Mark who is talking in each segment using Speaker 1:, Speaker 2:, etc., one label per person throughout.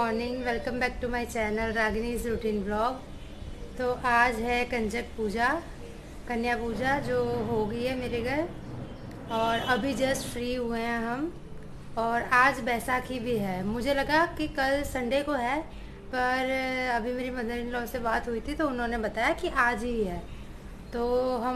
Speaker 1: Morning, welcome back to my channel Ragini's routine blog. तो आज है कंजक पूजा, कन्या पूजा जो हो गई है मेरे घर, और अभी जस्ट फ्री हुए हैं हम। और आज बैसाखी भी है। मुझे लगा कि कल संडे को है, पर अभी मेरी मदर इन लॉ से बात हुई थी तो उन्होंने बताया कि आज ही है। तो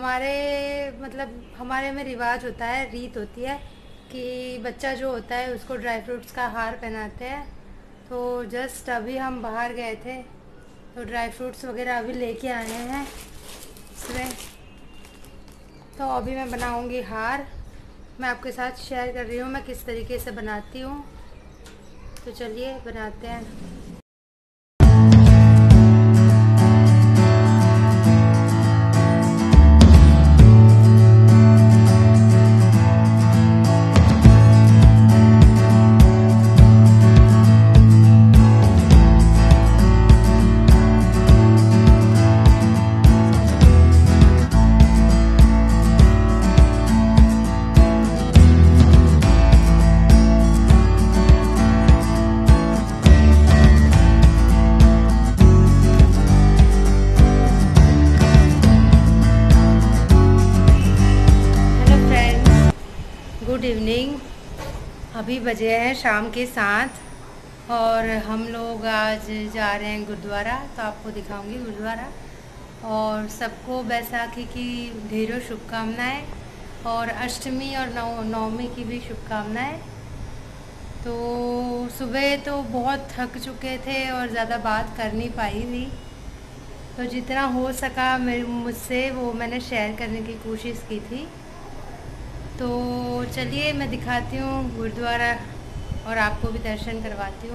Speaker 1: हमारे में रिवाज होता है, रीत होती है कि बच्चा जो होता है उसको ड्राई फ्रूट्स का हार पहनाते हैं। तो जस्ट अभी हम बाहर गए थे तो ड्राई फ्रूट्स वगैरह अभी लेके आए हैं इसमें। तो अभी मैं बनाऊंगी हार। मैं आपके साथ शेयर कर रही हूँ मैं किस तरीके से बनाती हूँ। तो चलिए बनाते हैं। Good evening. अभी बजे हैं शाम के 7 और हम लोग आज जा रहे हैं गुरुद्वारा। तो आपको दिखाऊंगी गुरुद्वारा। और सबको बैसाखी की ढेरों शुभकामनाएं और अष्टमी और नवमी की भी शुभकामनाएं। तो सुबह तो बहुत थक चुके थे और ज़्यादा बात कर नहीं पाई थी, तो जितना हो सका मुझसे वो मैंने शेयर करने की कोशिश की थी। तो चलिए मैं दिखाती हूँ गुरुद्वारा और आपको भी दर्शन करवाती हूँ।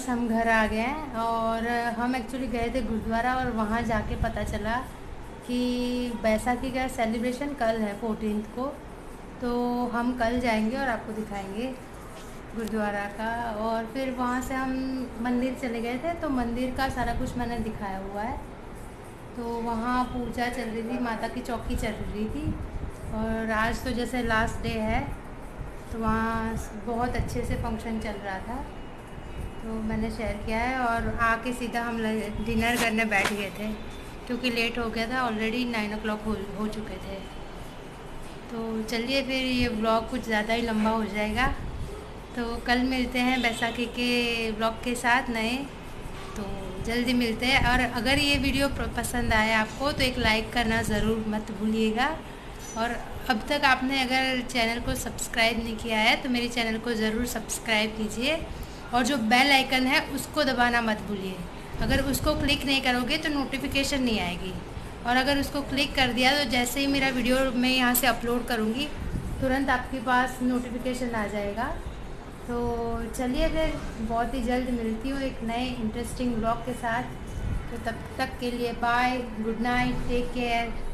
Speaker 1: बस हम घर आ गए हैं और हम एक्चुअली गए थे गुरुद्वारा और वहाँ जाके पता चला कि बैसाखी का सेलिब्रेशन कल है 14 को। तो हम कल जाएंगे और आपको दिखाएंगे गुरुद्वारा का। और फिर वहाँ से हम मंदिर चले गए थे, तो मंदिर का सारा कुछ मैंने दिखाया हुआ है। तो वहाँ पूजा चल रही थी, माता की चौकी चल रही थी और आज तो जैसे लास्ट डे है तो वहाँ बहुत अच्छे से फंक्शन चल रहा था, तो मैंने शेयर किया है। और आके सीधा हम डिनर करने बैठ गए थे क्योंकि लेट हो गया था, ऑलरेडी 9 o'clock हो चुके थे। तो चलिए फिर ये ब्लॉग कुछ ज़्यादा ही लंबा हो जाएगा, तो कल मिलते हैं बैसाखी के ब्लॉग के साथ नए। तो जल्दी मिलते हैं। और अगर ये वीडियो पसंद आए आपको तो एक लाइक करना ज़रूर मत भूलिएगा। और अब तक आपने अगर चैनल को सब्सक्राइब नहीं किया है तो मेरे चैनल को ज़रूर सब्सक्राइब कीजिए और जो बेल आइकन है उसको दबाना मत भूलिए। अगर उसको क्लिक नहीं करोगे तो नोटिफिकेशन नहीं आएगी, और अगर उसको क्लिक कर दिया तो जैसे ही मेरा वीडियो मैं यहाँ से अपलोड करूँगी तुरंत आपके पास नोटिफिकेशन आ जाएगा। तो चलिए फिर बहुत ही जल्द मिलती हूँ एक नए इंटरेस्टिंग ब्लॉग के साथ। तो तब तक के लिए bye, good night, take care.